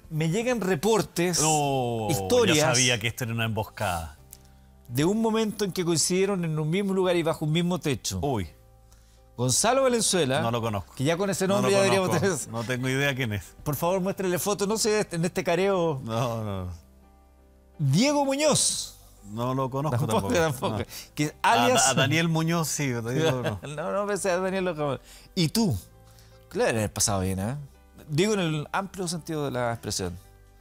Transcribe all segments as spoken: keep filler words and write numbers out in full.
me llegan reportes, Oh, historias ya sabía que esto era una emboscada. de un momento en que coincidieron en un mismo lugar y bajo un mismo techo. Uy, Gonzalo Valenzuela, no lo conozco. que ya con ese No nombre lo ya deberíamos conozco. tener. No tengo idea quién es. Por favor, muéstrele fotos, no sé, en este careo. No, no. Diego Muñoz. No lo conozco Tampoco, tampoco. tampoco. No. Que A, alias... a Daniel Muñoz, sí. Te digo, no. no, no pensé a Daniel Lojamón. ¿Y tú? Claro, en el pasado bien, ¿eh? Digo en el amplio sentido de la expresión.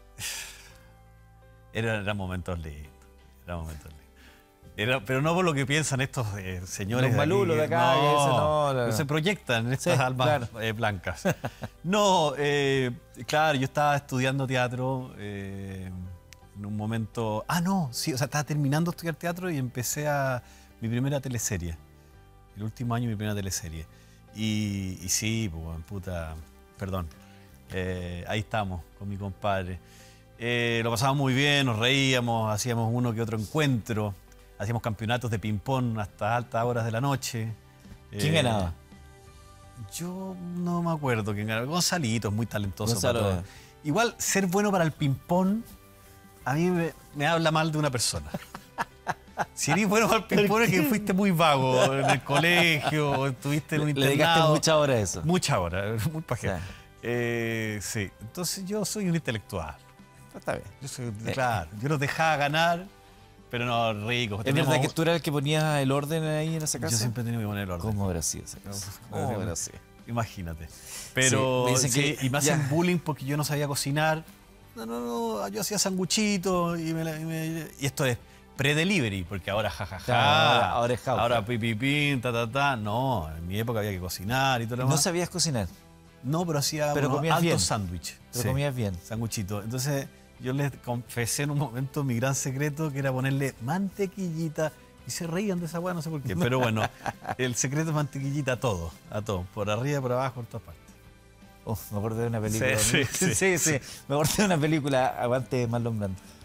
Era- Eran momentos lindos. Eran momentos lindos. Era, pero no por lo que piensan estos eh, señores. Los malulos de acá no, que dicen, no, no, no. se proyectan estas Sí, almas claro. eh, blancas. No, eh, claro, yo estaba estudiando teatro eh, en un momento. Ah, no, sí, o sea, estaba terminando de estudiar teatro y empecé a mi primera teleserie. El último año mi primera teleserie. Y, y sí, pues, bueno, puta, perdón. Eh, ahí estamos con mi compadre. Eh, lo pasábamos muy bien, nos reíamos, hacíamos uno que otro encuentro, hacíamos campeonatos de ping-pong hasta altas horas de la noche. ¿Quién Eh, ganaba? Yo no me acuerdo quién ganaba. Gonzalito es muy talentoso. Gonzalo, para todo. eh. Igual, ser bueno para el ping-pong a mí me, me habla mal de una persona. Si eres bueno para el ping-pong es que fuiste muy vago en el colegio, o estuviste en un Le internado. dedicaste muchas horas a eso. Muchas horas, muy pajero. Sí. Eh, sí, entonces yo soy un intelectual. Está bien. Yo soy, claro, yo los dejaba ganar, pero no, rico. ¿Es verdad que tú eras el que ponía el orden ahí en esa casa? Yo siempre he tenido que poner el orden. ¿Cómo habrá sido esa casa? ¿Cómo habrá sido? Imagínate. Pero Sí, me dicen sí, que y me ya- hacen bullying porque yo no sabía cocinar. No, no, no, yo hacía sanguchitos y, me la- y, me- y esto es pre-delivery, porque ahora jajaja. Claro, ahora- ahora es jauja. Ahora pipipín, ta, ta, ta. No, en mi época había que cocinar y todo lo No demás. sabías cocinar, No, pero hacía Pero unos comías bien. altos sándwiches. pero Sí. comías bien. Sanguchito. Entonces yo les confesé en un momento mi gran secreto, que era ponerle mantequillita. Y se reían de esa weá, no sé por qué. Pero bueno, el secreto es mantequillita a todo. A todo. Por arriba, por abajo, por todas partes. Oh, me acordé de una película. Sí, sí, sí. sí, sí. Me acordé de una película, Aguante Marlon Brando.